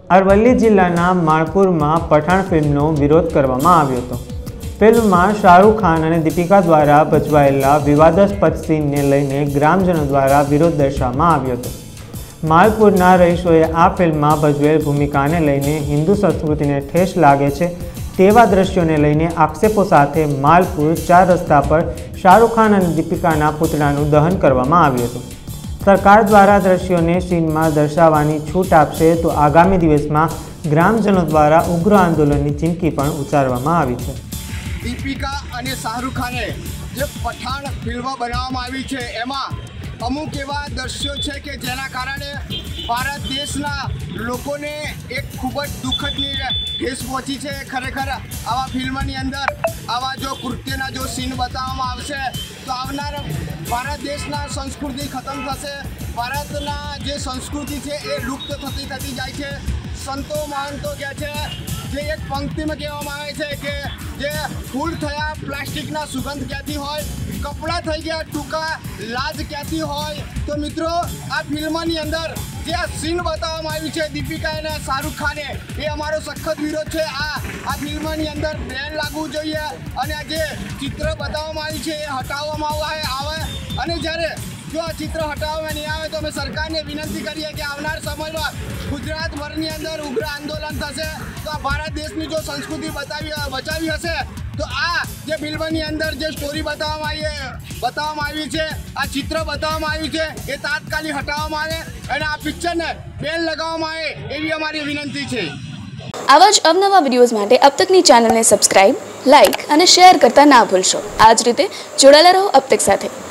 अरवली जिल्लाना मालपुरमां पठाण फिल्मनो विरोध करवामां आव्यो हतो। फिल्ममां शाहरुख खान और दीपिका द्वारा भजवायेला विवादास्पद सीनने लईने ग्रामजनों द्वारा विरोध दर्शाववामां आव्यो हतो। मालपुरना रहीशोए आ फिल्ममां भजवेल भूमिकाने लईने हिंदू संस्कृतिने ठेस लागे छे तेवा दृश्योने लईने आक्षेपो साथे मालपुर 4 रस्ता पर शाहरुख खान और दीपिकाना पुतळानुं दहन करवामां आव्युं हतुं। सरकार द्वारा दृश्यों ने सीन में दर्शाववानी छूट आपशे तो आगामी दिवस में ग्रामजनों द्वारा उग्र आंदोलन की चीमकी पण उच्चारवामां आवी छे। दीपिका और शाहरुख खाने जो पठाण फिल्म बनाववामां आवी छे एमां अमुक एवा दृश्यों है कि जेना कारणे भारत देशना लोकोने एक खूब ज दुखद ठेस पहुंची है। खरेखर आवा फिल्मनी अंदर आवा जो कृत्यना जो सीन बताववामां आवशे तो आवनार भारत देशना संस्कृति खत्म थशे। भारतना जे संस्कृति है ये लुप्त थती जाय छे। संतो महंतो कहे छे जे एक पंक्ति में कहेवामां आवे छे कि जे फूल थया प्लास्टिकना सुगंध क्यांथी होय, कपड़ा थई गया टूका लाज क्यांथी होय। तो मित्रों आ फिल्मनी अंदर जे आ सीन बताववामां आव्युं छे दीपिका और शाहरुख खाने ये अमारो सख्त विरोध है। आ फिल्मनी अंदर बैन लागवू जोईए अने आ जे चित्र बताववामां आव्युं छे ए हटाववामां आवे अने ज्यारे जो आ चित्र हटाववामां नहीं आवे तो अमे सरकारने विनंती करीए कि आवनार समयमां गुजरात भरनी अंदर उग्र आंदोलन थशे। तो आ भारत देशनी जो संस्कृति बचावी हशे तो आ जे फिल्मनी अंदर जे स्टोरी बताववामां आवी छे आ चित्र बताववामां आव्युं छे ए तात्कालिक हटाववामां आवे अने आ पिक्चरने बैन लगाववामां आवे एवी अमारी विनंती छे। आवा ज अवनवा विडियोज माटे अब तकनी चेनल ने सब्सक्राइब, लाइक और शेयर करता ना भूलशो। आज रीते जोड़ाયેલા રહો अब तक साथे।